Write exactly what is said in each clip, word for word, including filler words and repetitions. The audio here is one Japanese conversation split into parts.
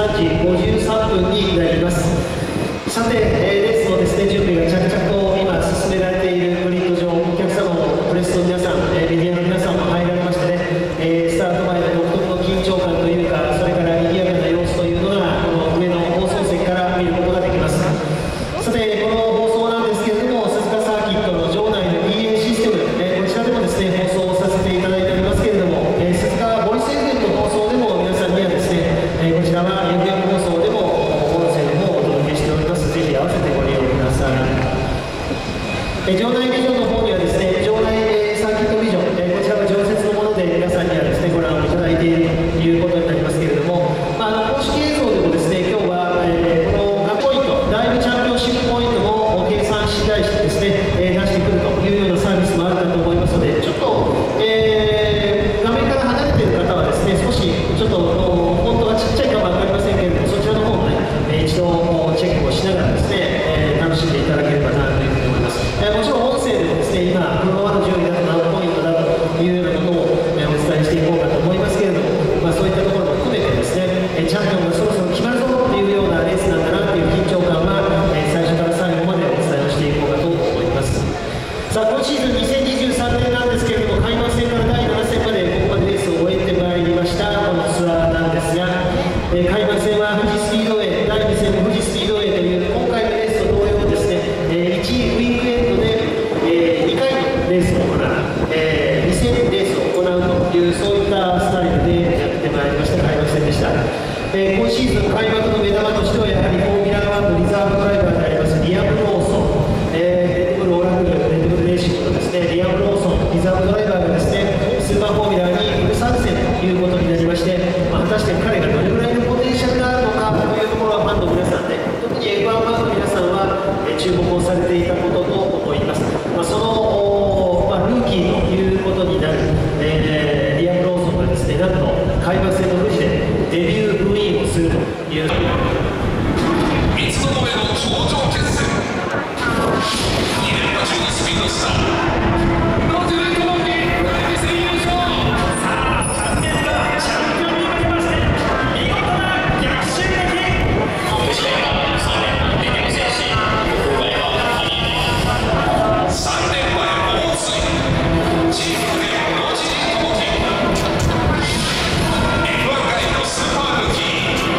さんじごじゅうさんぷんになります。さて、レースのですね、準備が着々と今進められているグリッド上、お客様もプレスの皆さん、メディアの皆さんも入られましてね、スタート前の独特の緊張感というか、それから賑やかな様子というのが、この上の放送席から見ることができます。さて、この放送なんですけれども、鈴鹿サーキットの場内の イーエー システム、こちらでもですね、放送をさせていただいておりますけれども、鈴鹿ボイスエージェント放送でも皆さんにはですね、こちらは エフエム 放送でも音声でもお届けしております。ぜひ合わせてご利用ください。場内ビジョンの方にはですね、場内サーキットビジョン、こちらは常設のもので皆さんにはですね、ご覧をいただいているということになりますけれども、まあ、あの公式映像でもですね、今日は、えー、この各ポイント、ライブチャンピオンシップポイントも計算し題してですね、えー、出してくるというようなサービスもあるかと思いますので、ちょっと、えー、画面から離れている方はですね、少しちょっと本当はちっちゃいかも分かりませんけれども、そちらの方もね、一度チェックをしながらですね、えー、楽しんでいただければなというふうに思います。えー、もちろん音声でもですね、今、このままの順位だと何ポイントだというようなことを、えー、お伝えしていこうかと思いますけれども、まあ、そういったところも含めてですね、えー、チャンピオンがそろそろ決まるぞというようなレースなんだなという緊張感は、えー、最初から最後までお伝えをしていこうかと思います。さあ、今シーズンにせんにじゅうさんねんなんですけれども、開幕戦からだいなな戦までここまでレースを終えてまいりましたこのツアーなんですが、えー、開幕戦は富士スピードウェイ、だいに戦も富士スピードウェイという今回のレースと同様ですね、えー、いちウィークエンドで、えー、にかいのレースを行う、えー、に戦レースを行うというそういったスタイルでやってまいりました開幕戦でした。えー、今シーズン開幕の目玉としてはやはりフォーミュラワンのリザーブドライバーでありますリアム・ローソン、えー、レッドブルオラクル、レッドブルレーシングのですね、リアム・ローソン、リザーブドライバーがですね、スーパーフォーミュラーにフル参戦ということになりまして、まあ、果たして彼がどれぐらいのポテンシャルがあるのかというところはファンの皆さんで、特に エフワン ファンの皆さんは、えー、注目をされていたことと思います。まあ、その、まあ、ルーキーということになる、えー、リアム・ローソンがですね、なんと開幕戦の富士でデビューウィーンをするという。 三つどもえの頂上決戦。に連覇中のスピードスター。ロジュレット・モンキー、だいに戦優勝。さあ、さんねんかんチャンピオンになりまして、見事な逆襲撃。今年はさんねんかんで厳選し、今回はさん連覇へ猛追。チームでロジレット・モンキー。エフワン 界のスーパールーキー。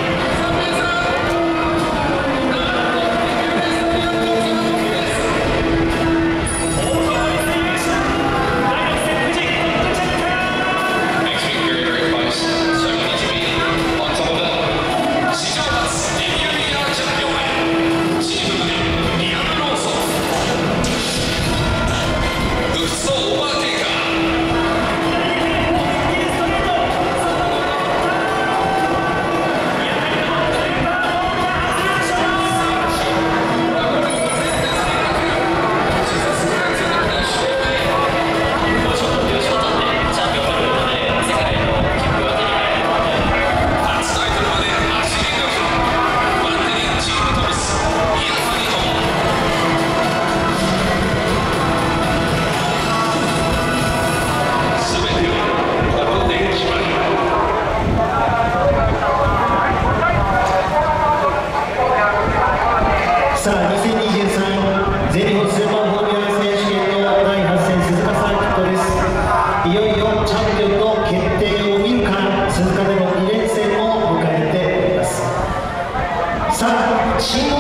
さあ、にせんにじゅうさん全日本スーパーフォーミュラー選手権のだいはち戦鈴鹿サーキットです。いよいよチャンピオンの決定を見るか、鈴鹿でのに連戦を迎えております。さあ、新